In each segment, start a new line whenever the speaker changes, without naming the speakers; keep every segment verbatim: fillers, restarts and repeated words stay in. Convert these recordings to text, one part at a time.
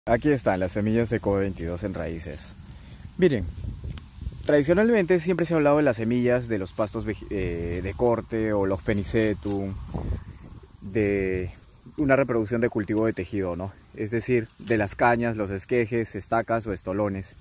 Aquí están las semillas de Cuba veintidós en raíces. Miren, tradicionalmente siempre se ha hablado de las semillas de los pastos eh, de corte o los penicetum, de una reproducción de cultivo de tejido, ¿no? Es decir, de las cañas, los esquejes, estacas o estolones.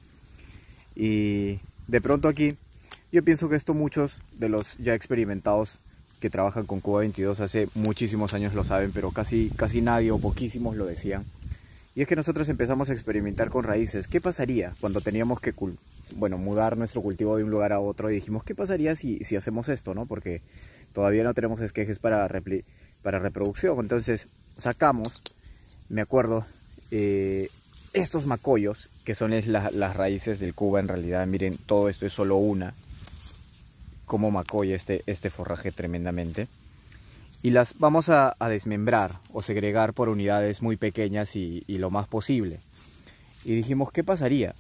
Y de pronto aquí, yo pienso que esto muchos de los ya experimentados que trabajan con Cuba veintidós hace muchísimos años lo saben, pero casi, casi nadie o poquísimos lo decían. Y es que nosotros empezamos a experimentar con raíces. ¿Qué pasaría cuando teníamos que bueno, mudar nuestro cultivo de un lugar a otro? Y dijimos, ¿qué pasaría si, si hacemos esto, ¿no? Porque todavía no tenemos esquejes para, repli para reproducción. Entonces sacamos, me acuerdo, eh, estos macollos, que son la, las raíces del Cuba en realidad. Miren, todo esto es solo una. Como macolla este, este forraje tremendamente. Y las vamos a, a desmembrar o segregar por unidades muy pequeñas y, y lo más posible. Y dijimos, ¿qué pasaría?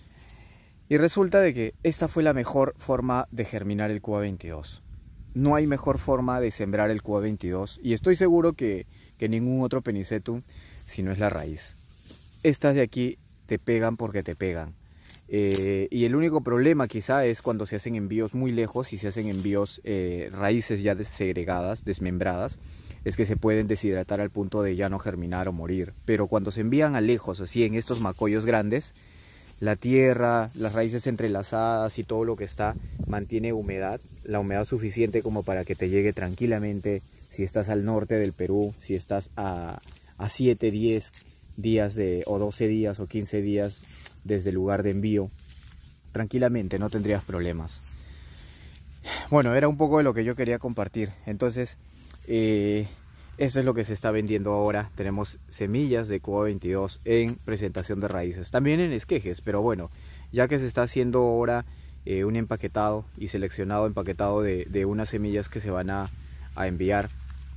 Y resulta de que esta fue la mejor forma de germinar el Cuba veintidós. No hay mejor forma de sembrar el Cuba veintidós. Y estoy seguro que, que ningún otro penicetum, si no es la raíz. Estas de aquí te pegan porque te pegan. Eh, y el único problema quizá es cuando se hacen envíos muy lejos y se hacen envíos eh, raíces ya segregadas, desmembradas, es que se pueden deshidratar al punto de ya no germinar o morir. Pero cuando se envían a lejos, así en estos macollos grandes, la tierra, las raíces entrelazadas y todo lo que está mantiene humedad, la humedad suficiente como para que te llegue tranquilamente. Si estás al norte del Perú, si estás a, a siete, diez días de, o doce días o quince días desde el lugar de envío, tranquilamente no tendrías problemas. Bueno, era un poco de lo que yo quería compartir. Entonces, eh, eso es lo que se está vendiendo ahora. Tenemos semillas de Cuba veintidós en presentación de raíces, también en esquejes, pero bueno, ya que se está haciendo ahora eh, un empaquetado y seleccionado empaquetado de, de unas semillas que se van a, a enviar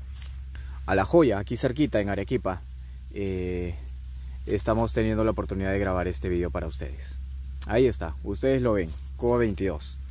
a La Joya, aquí cerquita en Arequipa. eh, Estamos teniendo la oportunidad de grabar este video para ustedes. Ahí está, ustedes lo ven, Cuba veintidós.